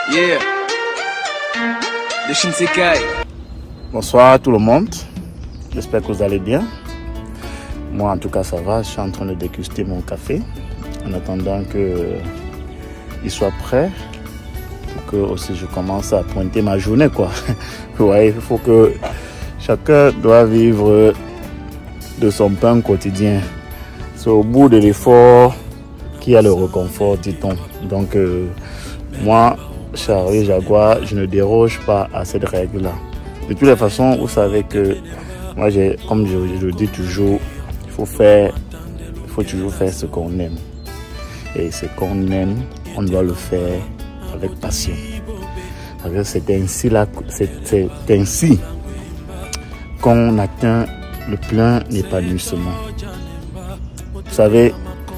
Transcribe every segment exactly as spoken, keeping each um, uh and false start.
Yeah. De Shinsekai. Bonsoir à tout le monde. J'espère que vous allez bien. Moi, en tout cas, ça va. Je suis en train de déguster mon café en attendant qu'il soit prêt pour que aussi je commence à pointer ma journée, quoi. Vous voyez, il faut que chacun doit vivre de son pain quotidien. C'est au bout de l'effort qu'il y a le réconfort, dit-on. Donc, euh, moi, Charlie Jaguar, je ne déroge pas à cette règle-là. De toutes les façons, vous savez que moi, j'ai, comme je, je le dis toujours, il faut faire, il faut toujours faire ce qu'on aime. Et ce qu'on aime, on doit le faire avec passion. C'est ainsi, là, c'est, c'est ainsi qu'on atteint le plein épanouissement. Vous savez,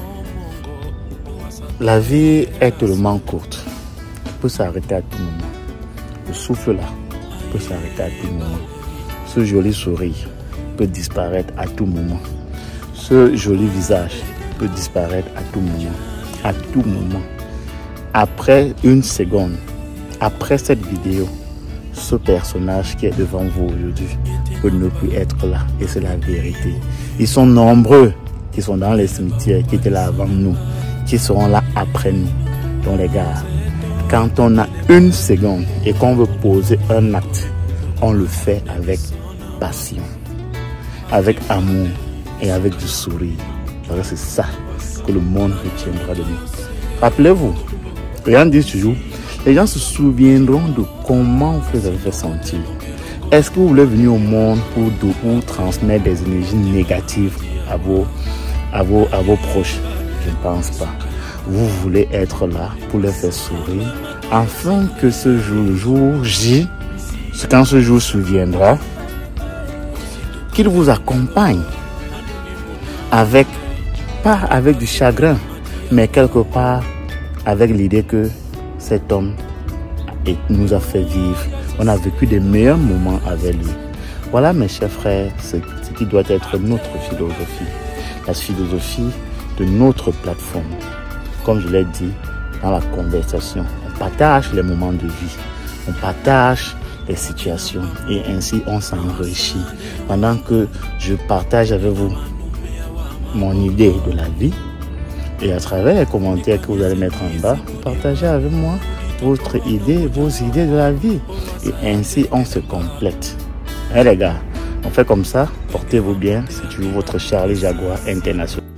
la vie est tellement courte. Elle peut s'arrêter à tout moment. Le souffle là peut s'arrêter à tout moment. Ce joli sourire peut disparaître à tout moment. Ce joli visage peut disparaître à tout moment. À tout moment. Après une seconde, après cette vidéo, ce personnage qui est devant vous aujourd'hui peut ne plus être là. Et c'est la vérité. Ils sont nombreux qui sont dans les cimetières, qui étaient là avant nous, qui seront là après nous. Donc les gars, quand on a une seconde et qu'on veut poser un acte, on le fait avec passion, avec amour et avec du sourire. Parce que c'est ça que le monde retiendra de nous. Rappelez-vous, les gens disent toujours, les gens se souviendront de comment vous avez fait sentir. Est-ce que vous voulez venir au monde pour, pour transmettre des énergies négatives à vos, à vos, à vos proches? Je ne pense pas. Vous voulez être là pour les faire sourire, afin que ce jour, le jour J, quand ce jour souviendra, qu'il vous accompagne avec, pas avec du chagrin, mais quelque part avec l'idée que cet homme nous a fait vivre. On a vécu des meilleurs moments avec lui. Voilà, mes chers frères, ce qui doit être notre philosophie. La philosophie de notre plateforme. Comme je l'ai dit dans la conversation, on partage les moments de vie, on partage les situations et ainsi on s'enrichit. Pendant que je partage avec vous mon idée de la vie et à travers les commentaires que vous allez mettre en bas, partagez avec moi votre idée, vos idées de la vie et ainsi on se complète. Hein les gars, on fait comme ça, portez-vous bien, c'est toujours votre Charlie Jaguar International.